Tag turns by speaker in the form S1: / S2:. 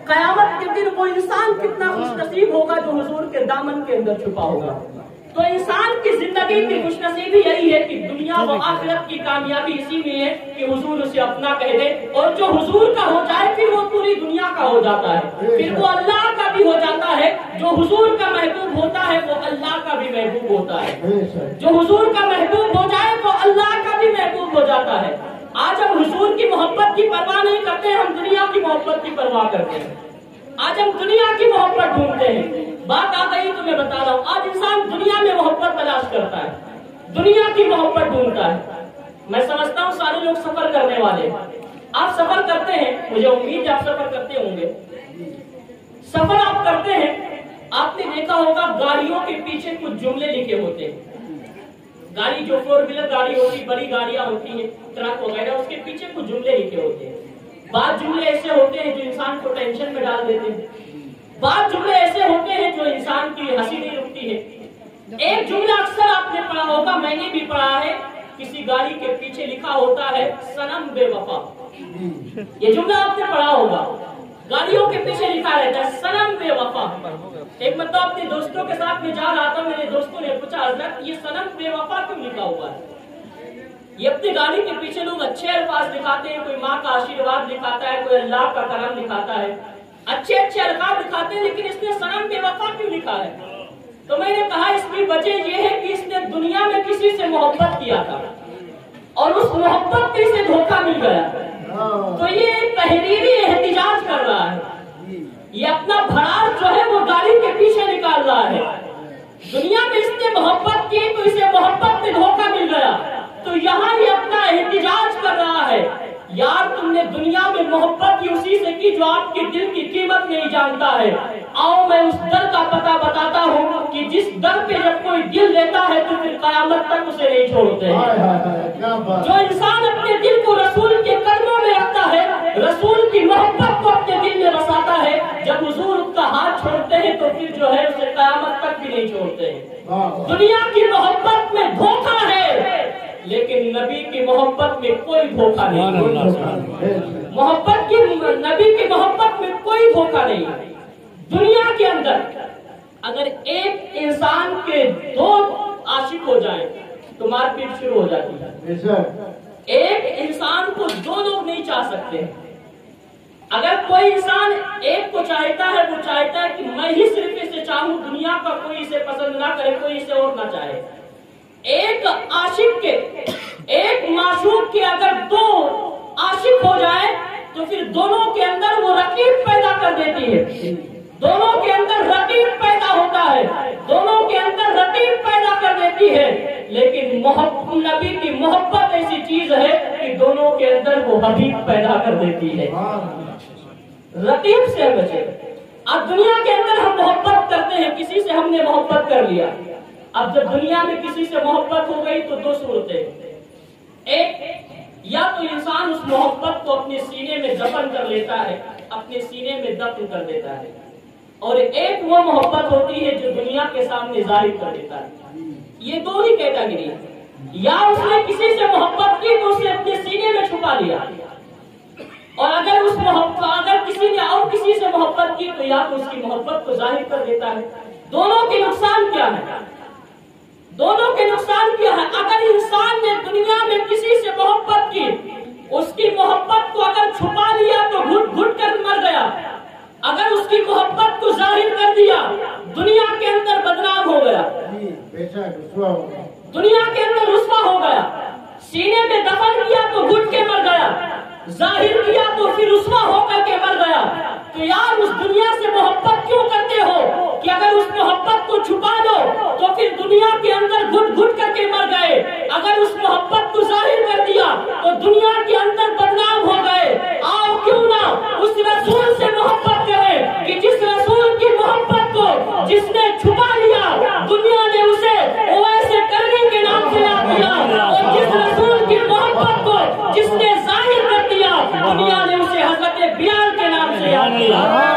S1: قیامت کے دن وہ انسان کتنا خوش نصیب ہوگا جو حضور کے دامن کے اندر چھپا ہوگا۔ تو انسان کی زندگی کی خوش نصیبی یہی ہے کہ دنیا و آخرت کی کامیابی اسی میں ہے کہ حضور اسے اپنا کہہ دے، اور جو حضور کا ہو جائے پھر وہ پوری دنیا کا ہو جاتا ہے، پھر وہ اللہ کا بھی ہو جاتا ہے۔ جو حضور کا محبوب ہوتا ہے وہ اللہ کا بھی محبوب ہوتا ہے، جو حضور کا محبوب ہو جائے وہ اللہ کا بھی محبوب ہو جاتا ہے۔ آج ہم حضور کی محبت کی پرواہ نہیں کرتے، ہم دنیا کی محبت کی پرواہ کرتے ہیں۔ آج ہم دنیا کی محبت ڈھونڈتے ہیں۔ بات آ گئی تو میں بتا رہا ہوں، آج انسان دنیا میں محبت تلاش کرتا ہے، دنیا کی محبت ڈھونڈتا ہے۔ میں سمجھتا ہوں سارے لوگ سفر کرنے والے، آپ سفر کرتے ہیں، مجھے امید ہے آپ سفر کرتے ہوں گے۔ سفر آپ کرتے ہیں، آپ نے دیکھا ہوگا گاڑیوں کے پیچھے کچھ جملے لکھے ہوتے ہیں۔ گاڑی جو 4 ویلر گاڑی ہوتی، بڑی گاڑیاں ہوتی ہیں، ٹرک وغیرہ، اس کے پیچھے کچھ جملے لکھے ہوتے ہیں۔ بعض جملے ایسے ہوتے ہیں جو انسان کو ٹینشن میں ڈال دیتے ہیں، بعض جملے ایسے ہوتے ہیں جو انسان کی ہنسی نہیں رکتی ہے۔ ایک جملہ اکثر آپ نے پڑھا ہوگا، میں نے بھی پڑھا ہے، کسی گاڑی کے پیچھے لکھا ہوتا ہے صنم بے وفا۔ یہ جملہ آپ نے پڑھا ہوگا، گاڑیوں کے پیچھے لکھا رہتا ہے صنم بے وفا۔ ایک مرتبہ اپنے دوستوں کے ساتھ میں جا رہا تھا، میرے دوستوں نے پوچھا حضرت یہ صنم بے وفا کیوں لکھا ہوا ہے؟ یہ اپنی گاڑی کے پیچھے لوگ اچھے الفاظ لکھاتے ہیں، کوئی ماں کا آشیرواد لکھاتا ہے، کوئی اللہ کا کرم لکھاتا ہے، اچھے اچھے الفاظ دکھاتے ہیں، لیکن اس نے صنم بے وفا کیوں لکھا ہے؟ تو میں نے کہا اس کی وجہ یہ ہے کہ اس نے دنیا میں کسی سے محبت کیا تھا اور اس محبت کے سے دھوکہ مل گیا، تو یہ تحریری احتجاج کر رہا ہے، یہ اپنا بھڑاس جو ہے وہ گاڑی کے پیچھے نکال رہا ہے۔ دنیا میں اس نے محبت کی تو اسے محبت میں دھوکہ مل گیا، تو یہاں یہ اپنا احتجاج کر رہا ہے، یار تم نے دنیا میں محبت کی اسی سے کی جو آپ کے دل کی قیمت نہیں جانتا ہے۔ آؤ میں اس در کا پتہ بتاتا ہوں کہ جس در پہ جب کوئی دل لیتا ہے تو پھر قیامت تک اسے نہیں چھوڑتے ہیں۔ جو انسان اپنے دل کو رسول کے قدموں میں رکھتا ہے، رسول کی محبت کو اپنے دل میں بساتا ہے، جب حضور اس کا ہاتھ چھوڑتے ہیں تو پھر جو ہے اسے قیامت تک بھی نہیں چھوڑتے ہیں۔ دنیا کی محبت میں دھوکہ ہے، لیکن نبی کی محبت میں کوئی دھوکہ نہیں۔ محبت کی نبی کی محبت میں کوئی دھوکہ نہیں۔ دنیا کے اندر اگر ایک انسان کے 2 عاشق ہو جائیں تو مار پیٹ شروع ہو جاتی ہے۔ ایک انسان کو 2 لوگ نہیں چاہ سکتے۔ اگر کوئی انسان ایک کو چاہتا ہے، وہ چاہتا ہے کہ میں ہی صرف اسے چاہوں، دنیا کا کوئی اسے پسند نہ کرے، کوئی اسے اور نہ چاہے۔ ایک عاشق کے، ایک معشوق کے اگر 2 عاشق ہو جائے تو پھر دونوں کے اندر وہ رقیب پیدا کر دیتی ہے، دونوں کے اندر رقیب پیدا ہوتا ہے، دونوں کے اندر رقیب پیدا کر دیتی ہے۔ لیکن نبی کی محبت ایسی چیز ہے کہ دونوں کے اندر وہ حبیب پیدا کر دیتی ہے۔ رقیب سے بچے۔ اب دنیا کے اندر ہم محبت کرتے ہیں، کسی سے ہم نے محبت کر لیا، اب جب دنیا میں کسی سے محبت ہو گئی تو 2 صورتیں، ایک یا تو انسان اس محبت کو اپنے سینے میں دفن کر لیتا ہے، اپنے سینے میں دفن کر دیتا ہے، اور ایک وہ محبت ہوتی ہے جو دنیا کے سامنے ظاہر کر دیتا ہے۔ یہ 2 ہی کیٹیگری ہے، یا اس نے کسی سے محبت کی تو اسے اپنے سینے میں چھپا لیا، اور اگر کسی نے اور کسی سے محبت کی تو یا تو اس کی محبت کو ظاہر کر دیتا ہے۔ دونوں کے نقصان کیا ہے؟ دونوں کے نقصان کیا ہے؟ اگر انسان نے دنیا میں کسی سے محبت کی، اس کی محبت کو اگر چھپا لیا تو گھٹ گھٹ کر مر گیا، اگر اس کی محبت کو ظاہر کر دیا دنیا کے اندر بدنام ہو گیا، دنیا کے اندر رسوا ہو گیا، سینے میں دفن کیا تو گھٹ کے مر گیا، ظاہر کیا تو پھر رسوا ہو کر کے مر گیا۔ تو یار اس دنیا سے محبت کیوں کرتے ہو کہ اگر اس محبت کو چھپا دو تو پھر دنیا کے اندر گھٹ گھٹ کر کے مر گئے، اگر اس محبت کو ظاہر کر دیا تو دنیا کے اندر بدنام ہو گئے۔ آؤ کیوں نہ اس رسول سے محبت کریں کہ جس رسول کی محبت کو جس نے چھپا لیا دنیا نے اسے ویسے کرنے کے نام سے یاد کیا، اور جس رسول کی محبت کو جس نے ظاہر کر دیا دنیا نے اسے حضرت بلال کے نام سے یاد کیا۔